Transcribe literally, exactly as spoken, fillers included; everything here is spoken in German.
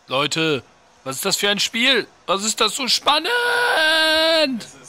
Leute, was ist das für ein Spiel? Was ist das so spannend?